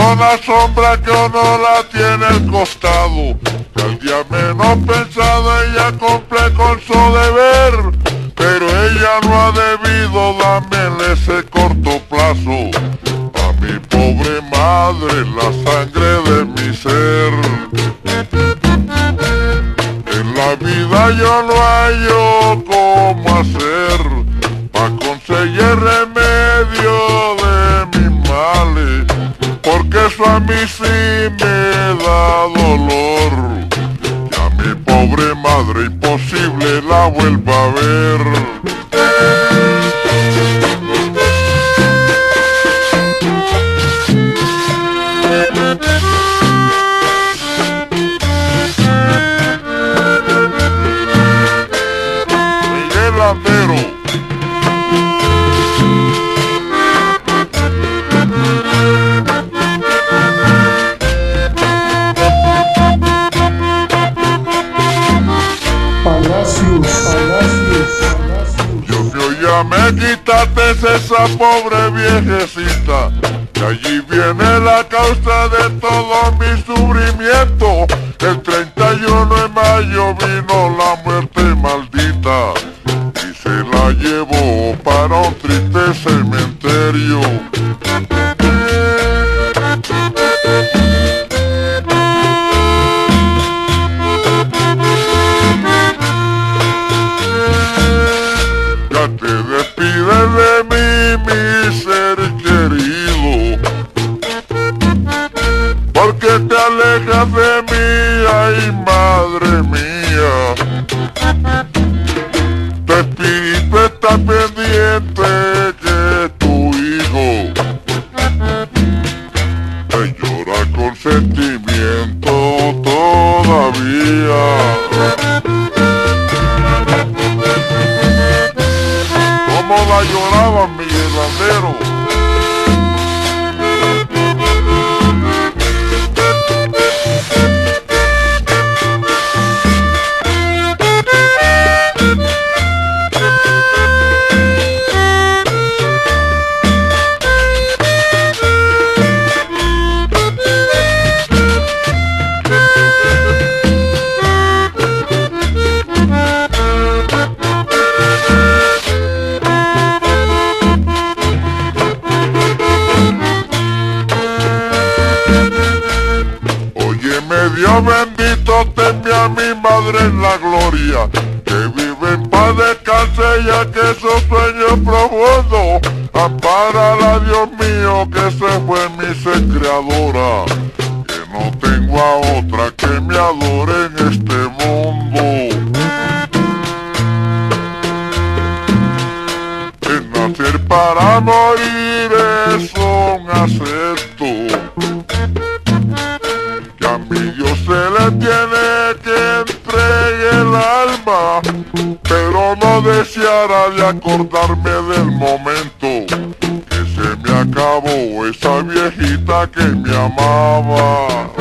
con la sombra que uno la tiene al costado. Que al día menos pensado ella cumple con su deber, pero ella no ha debido darme en ese corto plazo a mi pobre madre la sangre de mi ser. En la vida yo no hallo cómo hacer pa' conseguir remedio de mis males, porque eso a mí sí me da dolor. Y a mi pobre madre imposible la vuelva a ver. Ya me quitaste esa pobre viejecita, y allí viene la causa de todo mi sufrimiento. El 31 de mayo vino la muerte maldita y se la llevó para un triste cementerio. Te despides de mí, mi ser querido, porque te alejas de mí, ay madre mía. Tu espíritu está pendiente que tu hijo te llora con sentimiento todavía. Como la lloraba Miguel Landero. Dios bendito, tenme a mi madre en la gloria, que vive en paz, descanse ya que esos sueños profundos. Ampárala, Dios mío, que se fue mi ser creadora, que no tengo a otra que me adore en este mundo. El nacer para morir es un acepto, a mi Dios se le tiene que entregar el alma, pero no deseara de acordarme del momento que se me acabó esa viejita que me amaba.